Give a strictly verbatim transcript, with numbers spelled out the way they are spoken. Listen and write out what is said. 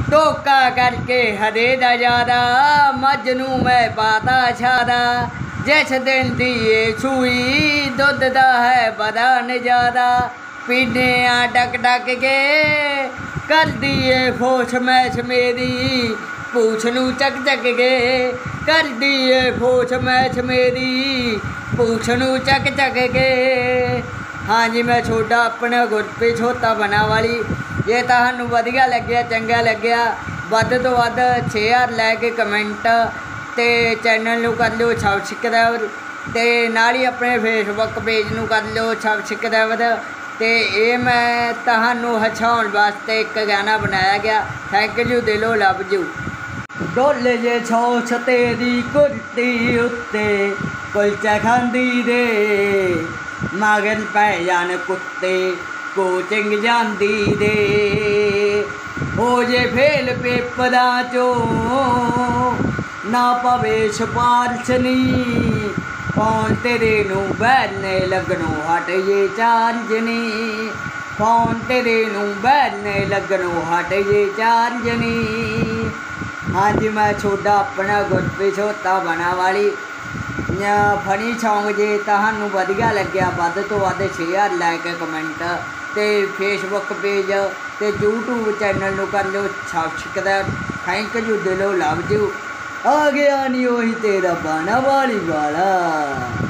धोखा करके हदे दा ज़्यादा मजनू मैं पाता छादा जिस दिन दी ये छुई दुध दा है बड़ा नजारा पीने आ डक डक के कर दिए फोश मैच मेरी पूछ नू चक चक के कर दिए फोश मैच मेरी पूछ नू चक चक के। हाँ जी मैं छोटा अपने गुरप्रीत छोटा बना वाली जे तुहानू वधिया लग्या चंगा लग्या वध तो वध शेयर लैके कमेंट ते चैनल नू कर लो सबसक्राइब ते नाल ही अपने फेसबुक पेज नू कर लो सबसक्राइब ते ये मैं तुहानू हसाउण वास्ते एक गाना बनाया गया। थैंक यू दिलों लव यू। डोले जे छौछ तेरी कुर्ती उत्ते कुलचा खांदी दे मगर पै जान कुत्ते कोचिंग जांदी दे हो जे फेल पेपरा चो ना पवे सिफारिश नी फोन तेरे नू बैठने लगनों हट ये चार्ज नी फोन तेरे नू बैठने लगनों हट ये चार्ज नी। हाँ जी मैं छोटा अपना गुरप्रीत छोटा बना वाली फनी सॉन्ग जे तुहानू वधिया लग्या वध तो वध शेयर लाइक कमेंट ते फेसबुक पेज ते यूट्यूब चैनल नू कर लो सबसक्राइब। थैंक यू दिलों लव यू। आ गया नी वही तेरा बना वाली वाला।